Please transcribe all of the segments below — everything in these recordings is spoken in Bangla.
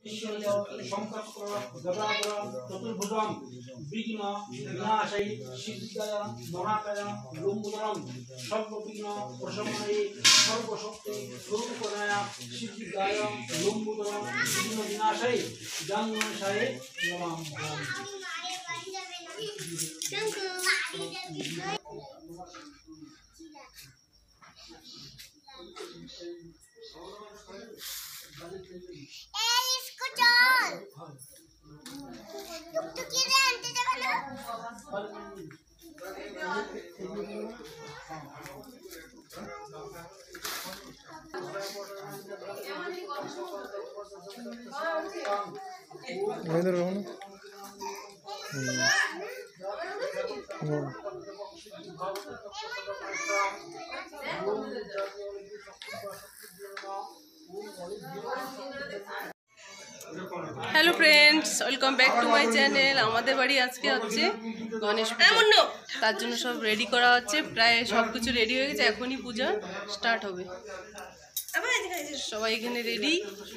সংকল্প গদাধর চতুর্ভুজং বিঘ্ন বিনাশায় সিদ্ধিদায় মহাকায় লম্বোদরং সর্ববিঘ্ন প্রশমনায় সর্বশক্তি স্বরূপনায় সিদ্ধিদায় লম্বোদরং বিঘ্ন বিনাশায় জাঙ্গনাশায় নমঃ। इसको चल तो किरे आंटे देबे ना इधर रहो ना। Hello friends welcome back to my channel. आमादेर बाड़ी आज के हच्छे गणेश पूजा, तार जोन्नो सब रेडी करा हच्छे, प्राय सब किछु रेडी हो गेछे, एखोनी पूजा स्टार्ट होबे। सबाई एखाने रेडी।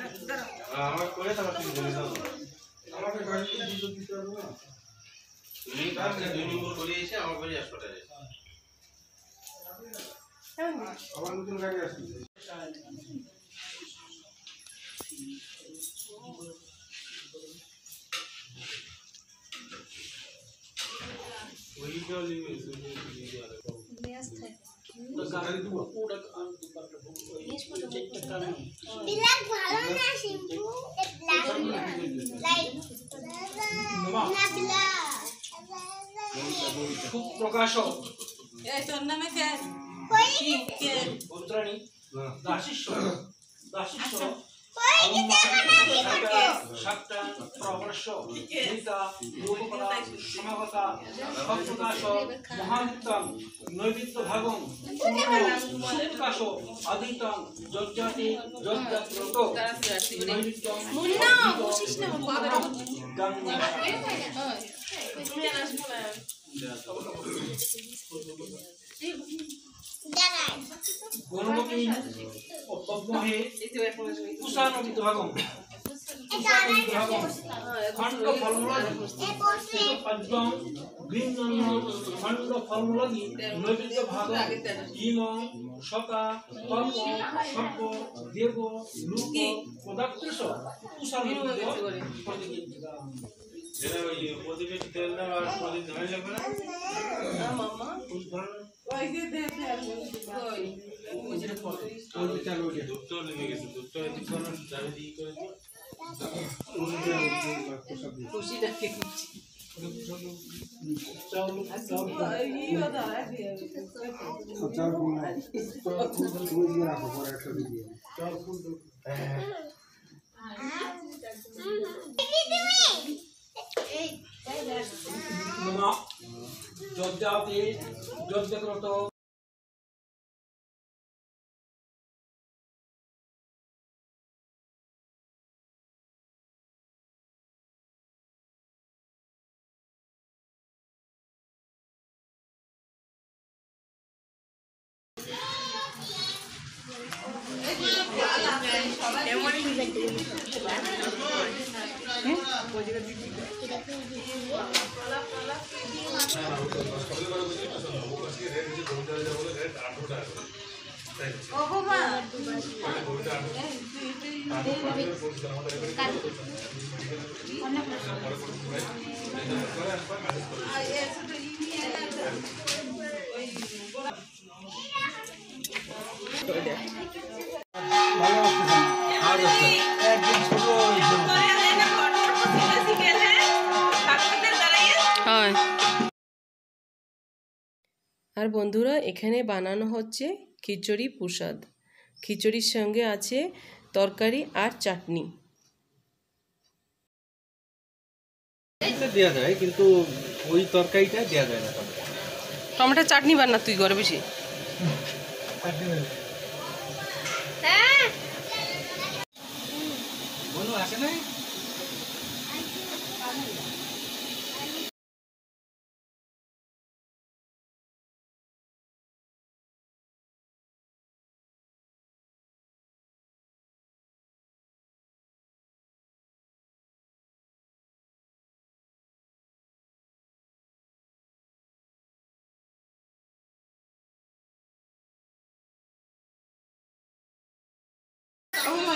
ब्लैक ভালো না শ্যাম্পু ব্লैक লাইট না ব্লैक খুব প্রকাশ এই তোর নামে কে কই কে পুত্রাণী দাসিষ্য দাসিষ্য সাতটা প্রবর্ষ গীতা লোককলা সমাগতা সপ্রকাশ মহানিত্যং নৈবিত্য ভাগং সুপ্রকাশ আদিতং যজ্জাতি যজ্জাত্রত নৈবিত্যং মুন্না বুঝিস না বাবা গঙ্গা তুমি আর আসবো না দাঁড়াই গণপতি ও পদ্মহে কুশানবিত ভাগং খণ্ড ফলমূলাদি পদ্মং গ্রীন্নন্ন খণ্ড ফলমূলাদি নৈবেদ্য ভাগং ইমং শতা তল্প সর্প দেব লুক পদার্থেশ কুশানবিত প্রতিযোগিতা প্রতিবেদ তেল না আর প্রদীপ ধরে লাগবে না মামা ওই যে দেখে আর কই ওই যে ফটো ওই চালু ওই দুটো লেগে গেছে দুটো এদিক করে দাবি দিয়ে করে খুশি দেখে খুশি চালু ইও দাঁড়া দিয়ে चार फूल फूल दिए रखो पर 100 दिए চাল ফুল নমঃ যজ্ঞাতে যজ্ঞকৃত আর বন্ধুরা এখানে বানানো হচ্ছে খিচুড়ি প্রসাদ। খিচুড়ির সঙ্গে আছে তরকারি আর চাটনি। দেয়া যায় কিন্তু ওই তরকারিটা দেয়া যায় না। টমেটো চাটনি বানা তুই ঘরে বেশি। হ্যাঁ বলো আসে নাই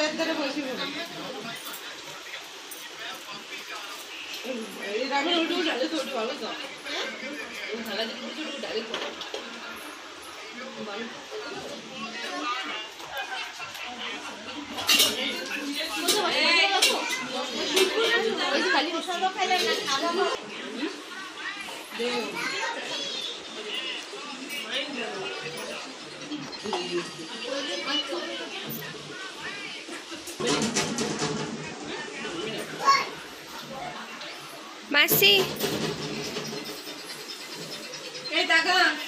কলের ধারে বসি এই রামের উল্টো ডালে তো ভালো তো ভালো দিকে উল্টো ডালে তো খালি ওষুধ খাইলে না খাবো মাসি এই টাকা